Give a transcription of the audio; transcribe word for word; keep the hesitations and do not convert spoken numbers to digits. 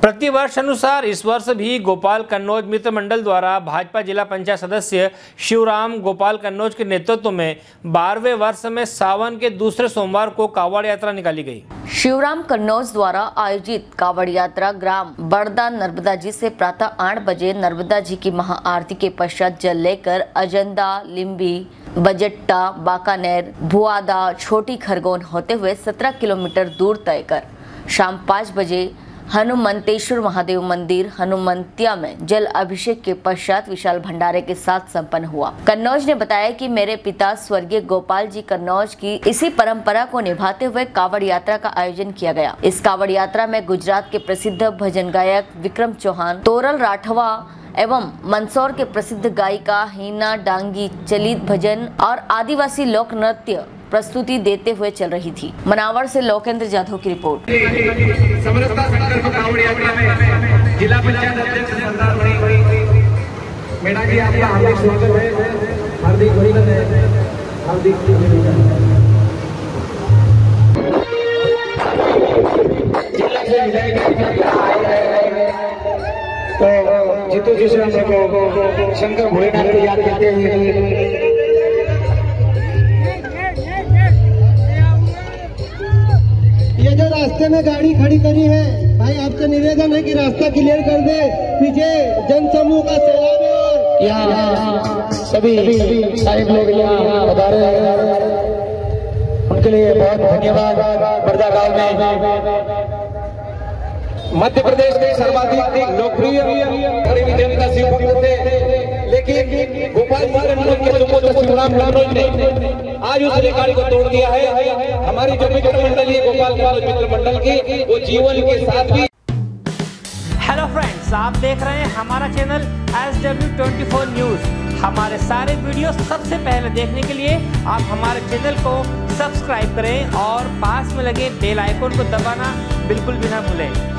प्रतिवर्ष अनुसार इस वर्ष भी गोपाल कन्नौज मित्र मंडल द्वारा भाजपा जिला पंचायत सदस्य शिवराम गोपाल कन्नौज के नेतृत्व में बारहवें वर्ष में सावन के दूसरे सोमवार को कावड़ यात्रा निकाली गई। शिवराम कन्नौज द्वारा आयोजित कावड़ यात्रा ग्राम बड़दा नर्मदा जी से प्रातः आठ बजे नर्मदा जी की महाआरती के पश्चात जल लेकर अजंदा, लिम्बी, बजट्टा, बाकानेर, भुआदा, छोटी खरगोन होते हुए सत्रह किलोमीटर दूर तय कर शाम पाँच बजे हनुमंतेश्वर महादेव मंदिर हनुमंतिया में जल अभिषेक के पश्चात विशाल भंडारे के साथ संपन्न हुआ। कन्नौज ने बताया कि मेरे पिता स्वर्गीय गोपाल जी कन्नौज की इसी परंपरा को निभाते हुए कावड़ यात्रा का आयोजन किया गया। इस कावड़ यात्रा में गुजरात के प्रसिद्ध भजन गायक विक्रम चौहान, तोरल राठवा एवं मंदसौर के प्रसिद्ध गायिका हीना डांगी चलित भजन और आदिवासी लोक नृत्य प्रस्तुति देते हुए चल रही थी। मनावर से लोकेंद्र जाधव की रिपोर्ट। समरसता संकल्प कावड़ यात्रा में जिला पंचायत अध्यक्ष सरदार मेडा जी आपका हार्दिक स्वागत है, हार्दिक अभिनंदन है, हार्दिक तो जीतू जी से हमको शंकर भोलेनाथ को याद करते हुए ये जो रास्ते में गाड़ी खड़ी करी है भाई, आपसे निवेदन है कि रास्ता क्लियर कर दे, पीछे जन समूह का सैलाब है। यहाँ सभी साहिब लोग यहाँ पधारे हैं, उनके लिए बहुत धन्यवाद। बड़दा गांव में मध्य प्रदेश के सर्वाधिक लोकप्रिय गरीबी जनता शिव भक्त थे, लेकिन गोपाल के सुपुत्र शिवराम कन्नौज ने आज उस रेखाड़ी को तोड़ दिया है। हमारी जो मित्र मंडल है गोपाल कन्नौज मित्र मंडल की, वो जीवन के साथ भी। हेलो फ्रेंड्स, आप देख रहे हैं हमारा channel S W twenty four news. हमारे सारे वीडियो सबसे पहले देखने के लिए आप हमारे चैनल को सब्सक्राइब करें और पास में लगे बेल आइकन को दबाना बिल्कुल भी ना भूलें।